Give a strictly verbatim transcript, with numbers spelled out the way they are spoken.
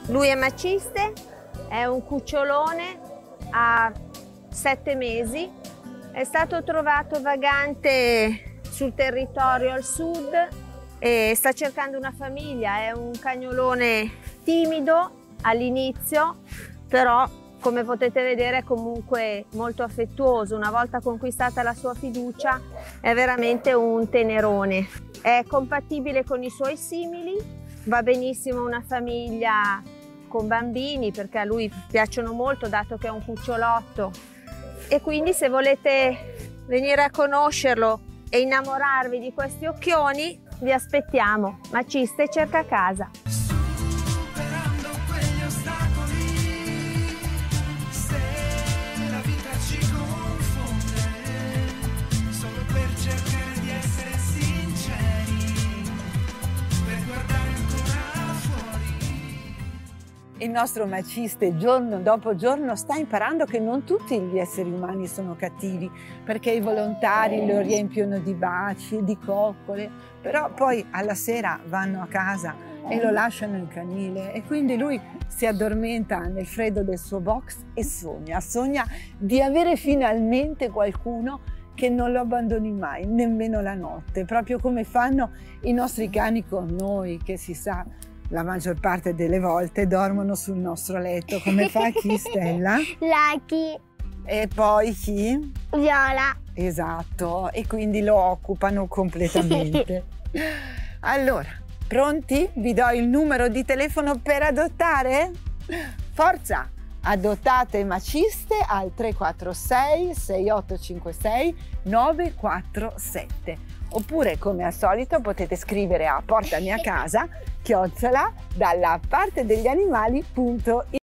Lui è maciste, è un cucciolone, ha sette mesi, è stato trovato vagante sul territorio al sud e sta cercando una famiglia. È un cagnolone timido all'inizio, però come potete vedere è comunque molto affettuoso. Una volta conquistata la sua fiducia è veramente un tenerone. È compatibile con i suoi simili, va benissimo una famiglia con bambini perché a lui piacciono molto dato che è un cucciolotto, e quindi se volete venire a conoscerlo e innamorarvi di questi occhioni vi aspettiamo. Maciste cerca casa. Il nostro maciste giorno dopo giorno sta imparando che non tutti gli esseri umani sono cattivi, perché i volontari lo riempiono di baci, di coccole, però poi alla sera vanno a casa e lo lasciano in canile e quindi lui si addormenta nel freddo del suo box e sogna, sogna di avere finalmente qualcuno che non lo abbandoni mai, nemmeno la notte, proprio come fanno i nostri cani con noi, che si sa la maggior parte delle volte dormono sul nostro letto. Come fa chi, Stella? Lucky. E poi chi? Viola. Esatto, e quindi lo occupano completamente. Allora, pronti? Vi do il numero di telefono per adottare? Forza! Adottate maciste al tre quattro sei sei otto cinque sei nove quattro sette, oppure come al solito potete scrivere a portami a casa chiocciola dalla parte degli animali punto it.